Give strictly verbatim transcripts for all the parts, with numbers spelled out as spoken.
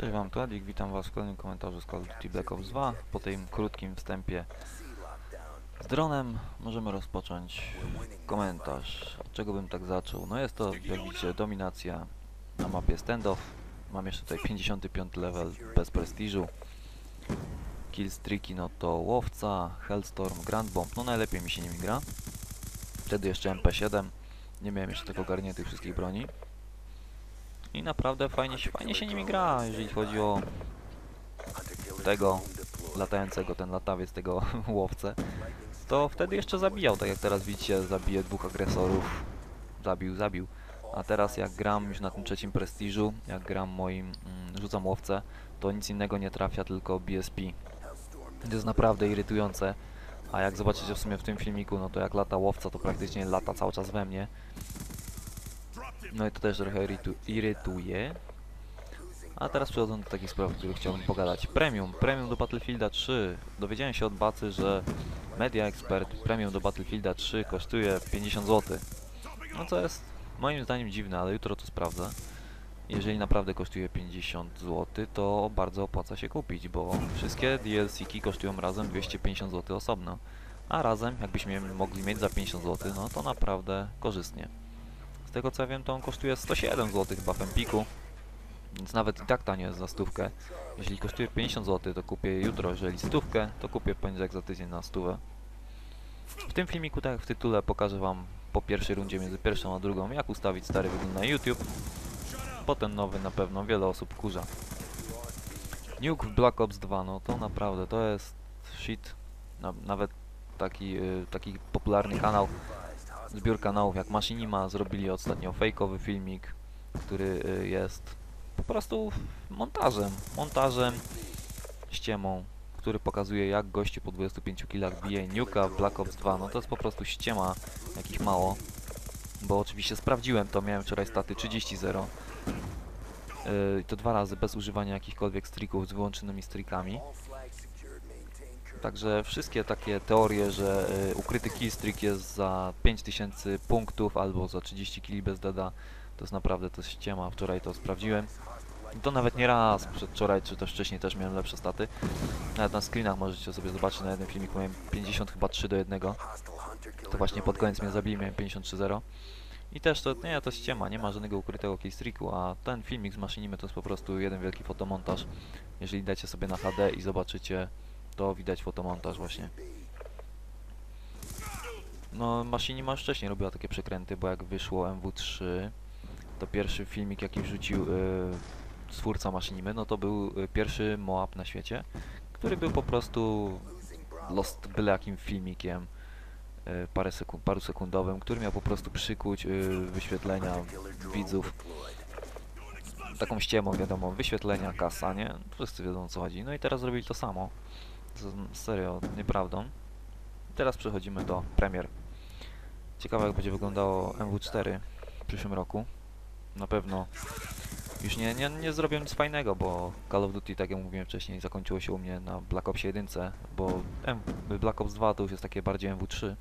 Cześć wam, tu Adik, witam was w kolejnym komentarzu z Call of Duty Black Ops dwa. Po tym krótkim wstępie z dronem możemy rozpocząć komentarz. Od czego bym tak zaczął? No jest to, jak widzicie, dominacja na mapie standoff. Mam jeszcze tutaj pięćdziesiąty piąty level bez prestiżu. Killstreaki, no to łowca, Hellstorm, Grand Bomb, no najlepiej mi się nimi gra. Wtedy jeszcze M P siedem, nie miałem jeszcze tego ogarniętych wszystkich broni. I naprawdę fajnie, fajnie się nimi gra, jeżeli chodzi o tego latającego, ten latawiec, tego łowcę. To wtedy jeszcze zabijał, tak jak teraz widzicie, zabije dwóch agresorów. Zabił, zabił. A teraz jak gram już na tym trzecim prestiżu, jak gram moim, mm, rzucam łowcę, to nic innego nie trafia, tylko B S P. To jest naprawdę irytujące. A jak zobaczycie w sumie w tym filmiku, no to jak lata łowca, to praktycznie lata cały czas we mnie. No i to też trochę irytu irytuje. A teraz przechodząc do takich spraw, o których chciałbym pogadać. Premium. Premium do Battlefielda trzy. Dowiedziałem się od Bacy, że Media Expert Premium do Battlefielda trzy kosztuje pięćdziesiąt złotych. No co jest moim zdaniem dziwne, ale jutro to sprawdzę. Jeżeli naprawdę kosztuje pięćdziesiąt złotych, to bardzo opłaca się kupić, bo wszystkie D L C ki kosztują razem dwieście pięćdziesiąt złotych osobno. A razem, jakbyśmy mogli mieć za pięćdziesiąt złotych, no to naprawdę korzystnie. Z tego co ja wiem, to on kosztuje sto siedem złotych chyba w Empiku. Więc nawet i tak tanio jest za stówkę. Jeżeli kosztuje pięćdziesiąt złotych, to kupię jutro, jeżeli stówkę, to kupię w poniedziałek za tydzień na stówę. W tym filmiku, tak jak w tytule, pokażę wam po pierwszej rundzie między pierwszą a drugą, jak ustawić stary wygląd na YouTube. Potem nowy na pewno wiele osób kurza. Nuke w Black Ops dwa, no to naprawdę, to jest shit. Na, nawet taki, yy, taki popularny kanał, zbiór kanałów jak Machinima zrobili ostatnio fejkowy filmik, który yy, jest po prostu montażem, montażem, ściemą, który pokazuje, jak gościu po dwudziestu pięciu killach bije Nuke'a w Black Ops dwa. No to jest po prostu ściema, jakich mało, bo oczywiście sprawdziłem to, miałem wczoraj staty trzydzieści zero. Yy, to dwa razy bez używania jakichkolwiek streaków z wyłączonymi streakami. Także wszystkie takie teorie, że yy, ukryty killstreak jest za pięć tysięcy punktów albo za trzydzieści killi bez deda, to jest naprawdę to ściema. Wczoraj to sprawdziłem. To nawet nie raz, przedwczoraj czy też wcześniej też miałem lepsze staty. Nawet na screenach możecie sobie zobaczyć, na jednym filmiku miałem pięćdziesiąt chyba trzy do jednego. To właśnie pod koniec mnie zabili, miałem pięćdziesiąt trzy zero. I też to, nie, to ściema, nie ma żadnego ukrytego killstreaku, a ten filmik z Machinimy to jest po prostu jeden wielki fotomontaż. Jeżeli dacie sobie na H D i zobaczycie, to widać fotomontaż właśnie. No, Machinima już wcześniej robiła takie przekręty, bo jak wyszło M W trzy, to pierwszy filmik jaki wrzucił yy, twórca Machinimy, no to był y, pierwszy Moab na świecie, który był po prostu lost byle jakim filmikiem y, parę sekund, paru sekundowym, który miał po prostu przykuć y, wyświetlenia widzów. Taką ściemą, wiadomo, wyświetlenia, kasa, nie? Wszyscy wiedzą o co chodzi. No i teraz zrobili to samo. To serio, nieprawdą. Teraz przechodzimy do premier. Ciekawe jak będzie wyglądało M W cztery w przyszłym roku. Na pewno już nie, nie, nie zrobię nic fajnego, bo Call of Duty, tak jak mówiłem wcześniej, zakończyło się u mnie na Black Opsie jeden, bo M Black Ops dwa to już jest takie bardziej M W trzy.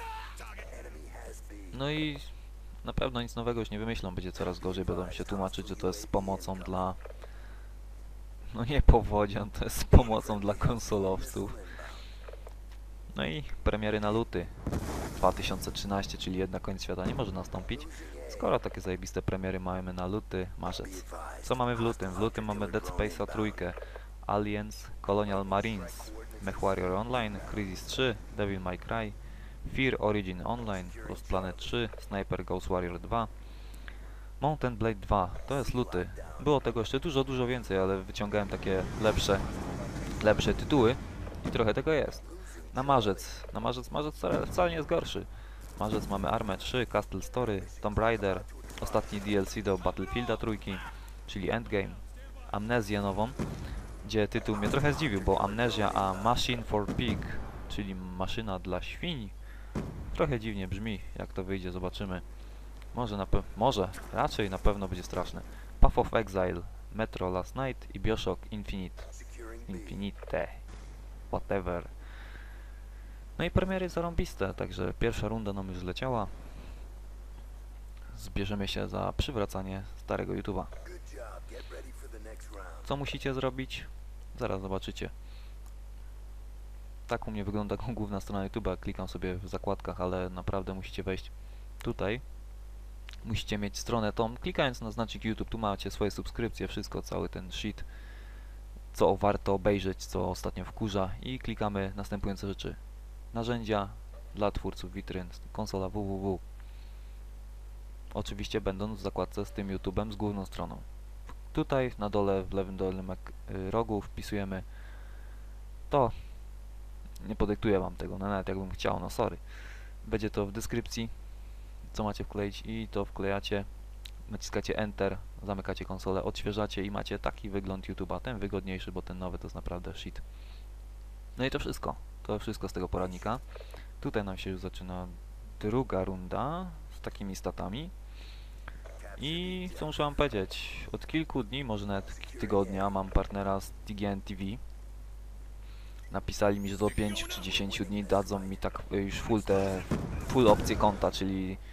No i na pewno nic nowego już nie wymyślą, będzie coraz gorzej, będą się tłumaczyć, że to jest z pomocą dla... No nie powodzian, to jest z pomocą dla konsolowców. No i premiery na luty dwa tysiące trzynaście, czyli jednak koniec świata nie może nastąpić, skoro takie zajebiste premiery mamy na luty, marzec. Co mamy w lutym? W lutym mamy Dead Space'a trójkę, Aliens, Colonial Marines, MechWarrior Online, Crysis trzy, Devil May Cry, Fear Origin Online, Lost Planet trzy, Sniper Ghost Warrior dwa, Mountain Blade dwa, to jest luty. Było tego jeszcze dużo, dużo więcej, ale wyciągałem takie lepsze, lepsze tytuły i trochę tego jest. Na marzec, na marzec, marzec wcale, wcale nie jest gorszy. Marzec mamy Armę trzy, Castle Story, Tomb Raider, ostatni D L C do Battlefielda trójki, czyli Endgame, Amnezję nową, gdzie tytuł mnie trochę zdziwił, bo Amnesia a Machine for Pig, czyli maszyna dla świń, trochę dziwnie brzmi, jak to wyjdzie, zobaczymy. Może, na pe może, raczej na pewno będzie straszne. Path of Exile, Metro Last Night i Bioshock Infinite, Infinite, whatever. No i premiery zarąbiste, także pierwsza runda nam już zleciała. Zbierzemy się za przywracanie starego YouTube'a. Co musicie zrobić? Zaraz zobaczycie. Tak u mnie wygląda główna strona YouTube'a. Klikam sobie w zakładkach, ale naprawdę musicie wejść tutaj. Musicie mieć stronę tą, klikając na znacznik YouTube, tu macie swoje subskrypcje, wszystko, cały ten shit, co warto obejrzeć, co ostatnio wkurza, i klikamy następujące rzeczy. Narzędzia dla twórców witryn, konsola www. Oczywiście będąc w zakładce z tym YouTube'em, z główną stroną. Tutaj na dole, w lewym dolnym rogu wpisujemy to. Nie podyktuję wam tego, no nawet jakbym chciał, no sorry. Będzie to w deskrypcji, co macie wkleić, i to wklejacie, naciskacie Enter, zamykacie konsolę, odświeżacie i macie taki wygląd YouTube'a, ten wygodniejszy, bo ten nowy to jest naprawdę shit. No i to wszystko, to wszystko z tego poradnika. Tutaj nam się już zaczyna druga runda z takimi statami. I co muszę wam powiedzieć, od kilku dni, może nawet tygodnia, mam partnera z T G N T V. Napisali mi, że do pięciu czy dziesięciu dni dadzą mi tak już full te full opcje konta, czyli yy,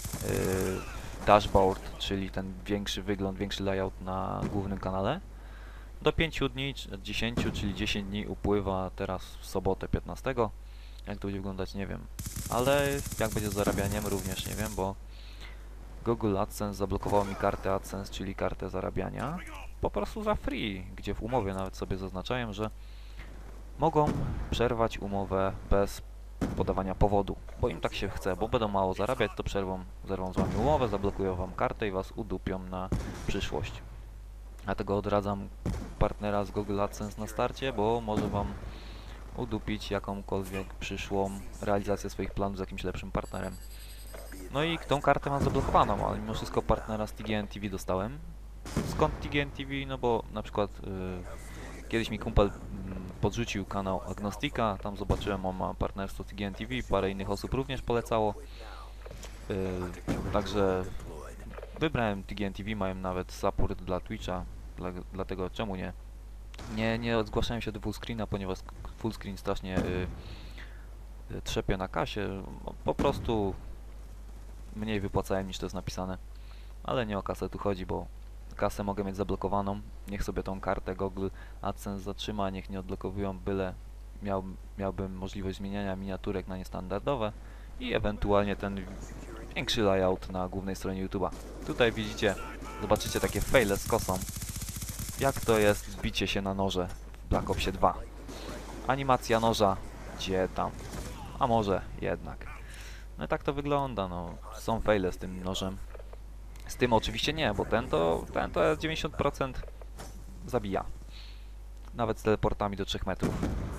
dashboard, czyli ten większy wygląd, większy layout na głównym kanale. Do pięciu dni, czy dziesięciu, czyli dziesięć dni upływa teraz w sobotę piętnastego. Jak to będzie wyglądać, nie wiem. Ale jak będzie z zarabianiem, również nie wiem, bo Google AdSense zablokowało mi kartę AdSense, czyli kartę zarabiania, po prostu za free, gdzie w umowie nawet sobie zaznaczają, że mogą przerwać umowę bez podawania powodu, bo im tak się chce, bo będą mało zarabiać, to przerwą, zerwą z wami umowę, zablokują wam kartę i was udupią na przyszłość. Dlatego odradzam partnera z Google AdSense na starcie, bo może wam udupić jakąkolwiek przyszłą realizację swoich planów z jakimś lepszym partnerem. No i tą kartę mam zablokowaną, ale mimo wszystko partnera z T G N T V dostałem. Skąd T G N T V? No bo na przykład yy, kiedyś mi kumpel yy, podrzucił kanał Agnostika, tam zobaczyłem, on ma partnerstwo z T G N T V, parę innych osób również polecało. Yy, także wybrałem T G N T V, mają nawet support dla Twitcha, dla, dlatego czemu nie? Nie, nie zgłaszałem się do fullscreena, ponieważ fullscreen strasznie yy, yy, trzepie na kasie, po prostu mniej wypłacałem niż to jest napisane. Ale nie o kasę tu chodzi, bo kasę mogę mieć zablokowaną. Niech sobie tą kartę Google AdSense zatrzyma, niech nie odblokowują, byle miał, miałbym możliwość zmieniania miniaturek na niestandardowe i ewentualnie ten większy layout na głównej stronie YouTube'a. Tutaj widzicie, zobaczycie takie faile z kosą. Jak to jest bicie się na noże w Black Opsie dwa. Animacja noża, gdzie tam? A może jednak. No i tak to wygląda, no. Są faile z tym nożem. Z tym oczywiście nie, bo ten to, ten to jest dziewięćdziesiąt procent zabija. Nawet z teleportami do trzech metrów.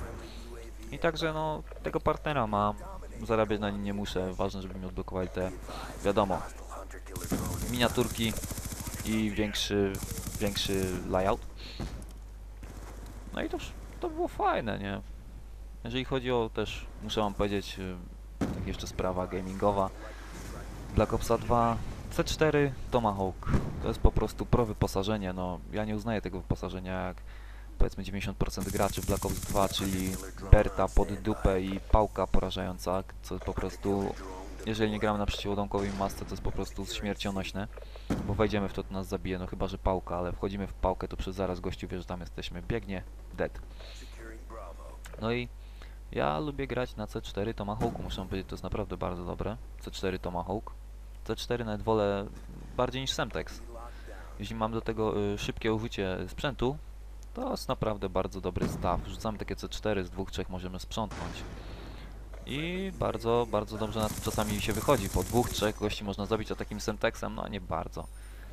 I także no, tego partnera mam. Zarabiać na nim nie muszę. Ważne, żeby mi odblokowali te, wiadomo, miniaturki i większy, większy layout. No i to, to było fajne, nie? Jeżeli chodzi o też, muszę wam powiedzieć, tak jeszcze sprawa gamingowa. Black Opsa dwa, C cztery Tomahawk. To jest po prostu pro wyposażenie, no ja nie uznaję tego wyposażenia jak powiedzmy dziewięćdziesiąt procent graczy w Black Ops dwa, czyli Berta pod dupę i pałka porażająca, co po prostu, jeżeli nie gramy na przeciwładunkowej masce, to jest po prostu śmiercionośne, bo wejdziemy w to, to nas zabije, no chyba że pałka, ale wchodzimy w pałkę, to przez zaraz gościu wie, że tam jesteśmy, biegnie, dead. No i ja lubię grać na C cztery Tomahawku, muszę powiedzieć, to jest naprawdę bardzo dobre, C cztery Tomahawk. C cztery nawet wolę bardziej niż Semtex. Jeśli mam do tego y, szybkie użycie sprzętu, to jest naprawdę bardzo dobry staw. Rzucamy takie C cztery, z dwóch, trzech możemy sprzątnąć. I bardzo, bardzo dobrze na to czasami się wychodzi. Po dwóch, trzech gości można zabić, a takim Semtexem, no nie bardzo.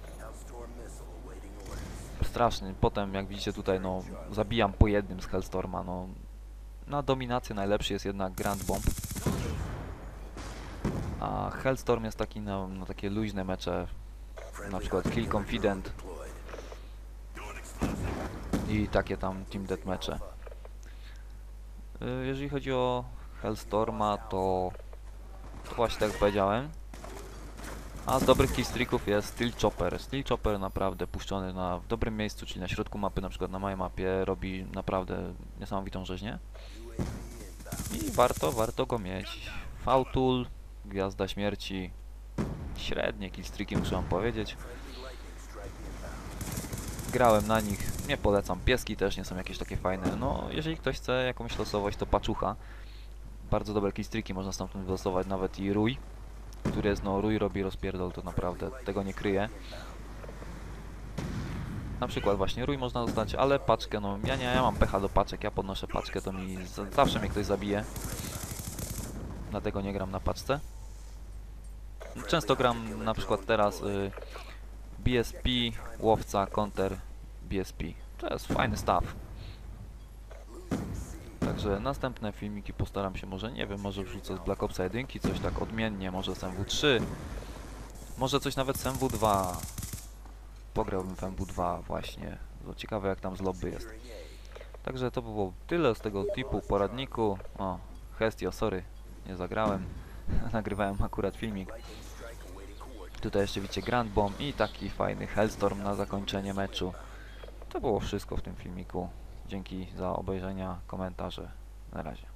Strasznie. Potem, jak widzicie tutaj, no zabijam po jednym z Hellstorma, no. Na dominację najlepszy jest jednak Grand Bomb. A Hellstorm jest taki na, na takie luźne mecze, na przykład Kill Confident i takie tam Team Deathmatche. Yy, jeżeli chodzi o Hellstorma, to, to właśnie tak jak powiedziałem. A z dobrych killstreaków jest Steel Chopper. Steel Chopper naprawdę puszczony na, w dobrym miejscu, czyli na środku mapy, na przykład na mojej mapie, robi naprawdę niesamowitą rzeźnię. I warto, warto go mieć. V-Tool, Gwiazda Śmierci, średnie killstreaki, muszę wam powiedzieć. Grałem na nich Nie polecam. Pieski też nie są jakieś takie fajne. No, jeżeli ktoś chce jakąś losowość, to paczucha. Bardzo dobre killstreaki można stamtąd wylosować, nawet i rój, który jest, no, rój robi rozpierdol, to naprawdę tego nie kryje. Na przykład właśnie rój można dostać, ale paczkę, no ja nie, ja mam pecha do paczek, ja podnoszę paczkę, to mi z, zawsze mnie ktoś zabije. Dlatego nie gram na paczce. Często gram na przykład teraz y, B S P, łowca, counter, B S P. To jest fajny staw. Także następne filmiki postaram się, może nie wiem, może wrzucę z Black Opsa jeden, coś tak odmiennie, może z M W trzy, może coś nawet z M W dwa. Pograłbym w M W dwa właśnie, to ciekawe jak tam z lobby jest. Także to było tyle z tego typu poradniku. O, Hestio, sorry, nie zagrałem, nagrywałem akurat filmik. Tutaj jeszcze widzicie Grand Bomb i taki fajny Hellstorm na zakończenie meczu. To było wszystko w tym filmiku. Dzięki za obejrzenia, komentarze. Na razie.